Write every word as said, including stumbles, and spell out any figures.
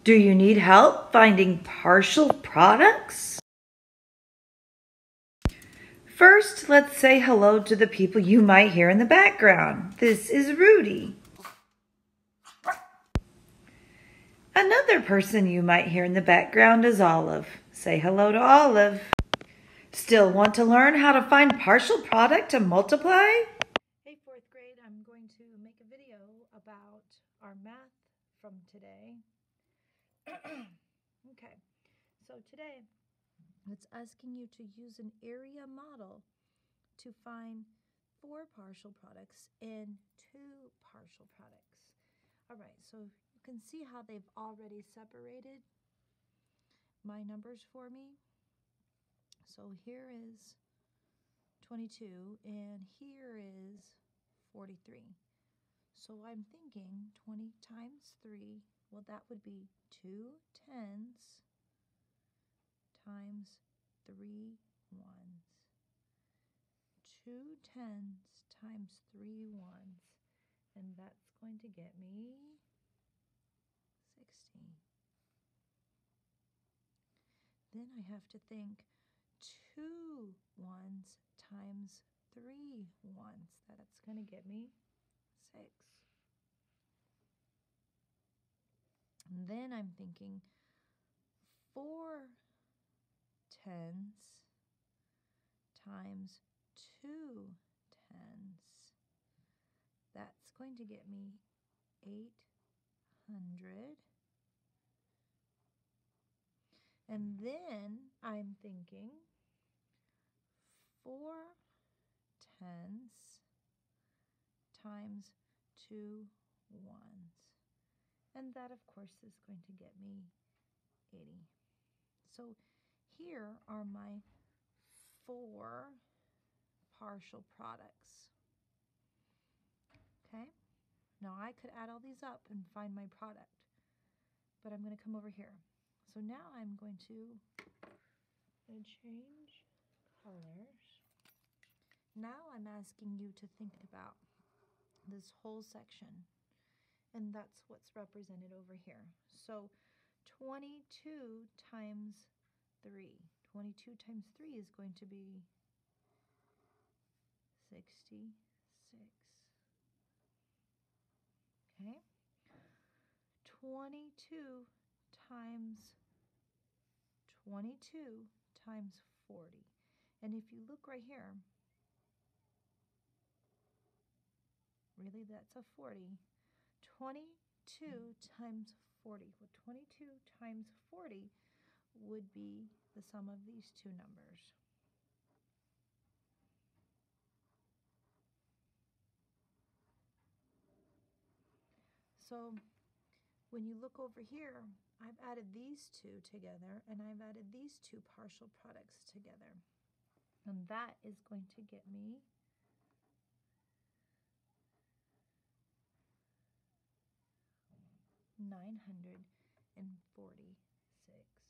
Do you need help finding partial products? First, let's say hello to the people you might hear in the background. This is Rudy. Another person you might hear in the background is Olive. Say hello to Olive. Still want to learn how to find partial product to multiply? Hey, fourth grade, I'm going to make a video about our math from today. Okay, so today it's asking you to use an area model to find four partial products and two partial products. All right, so you can see how they've already separated my numbers for me. So here is twenty-two and here is forty-three. So I'm thinking twenty times three, well, that would be two tens times three ones. Two tens times three ones, and that's going to get me sixteen. Then I have to think two ones times three ones. That's going to get me six. And then I'm thinking four tens times two tens. That's going to get me eight hundred. And then I'm thinking four tens times two ones. And that, of course, is going to get me eighty. So here are my four partial products. Okay? Now I could add all these up and find my product, but I'm going to come over here. So now I'm going to, going to change colors. Now I'm asking you to think about this whole section, and that's what's represented over here. So twenty-two times three. twenty-two times three is going to be sixty-six. Okay? twenty-two times twenty-two times forty. And if you look right here, really that's a forty. twenty-two times forty. Well, twenty-two times forty would be the sum of these two numbers. So when you look over here, I've added these two together and I've added these two partial products together. And that is going to get me nine hundred forty-six.